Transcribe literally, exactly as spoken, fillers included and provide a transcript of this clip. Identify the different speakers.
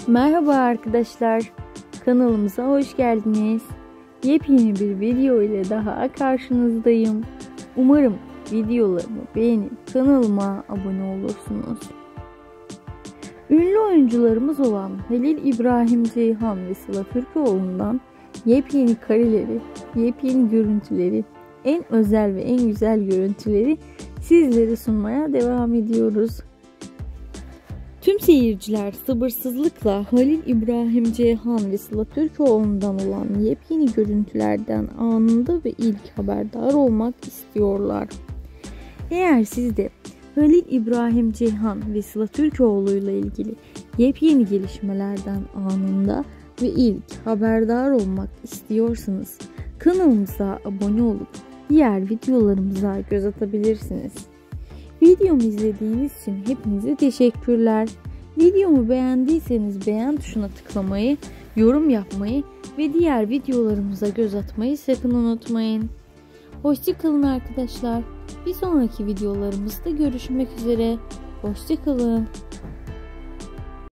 Speaker 1: Merhaba arkadaşlar, kanalımıza hoş geldiniz. Yepyeni bir video ile daha karşınızdayım. Umarım videolarımı beğenip kanalıma abone olursunuz. Ünlü oyuncularımız olan Halil İbrahim Ceyhan ve Sıla Türkoğlu'ndan yepyeni kareleri, yepyeni görüntüleri, en özel ve en güzel görüntüleri sizlere sunmaya devam ediyoruz. Tüm seyirciler sabırsızlıkla Halil İbrahim Ceyhan ve Sıla Türkoğlu'ndan olan yepyeni görüntülerden anında ve ilk haberdar olmak istiyorlar. Eğer siz de Halil İbrahim Ceyhan ve Sıla Türkoğlu ile ilgili yepyeni gelişmelerden anında ve ilk haberdar olmak istiyorsanız kanalımıza abone olup diğer videolarımıza göz atabilirsiniz. Videomu izlediğiniz için hepinize teşekkürler. Videomu beğendiyseniz beğen tuşuna tıklamayı, yorum yapmayı ve diğer videolarımıza göz atmayı sakın unutmayın. Hoşça kalın arkadaşlar. Bir sonraki videolarımızda görüşmek üzere. Hoşça kalın.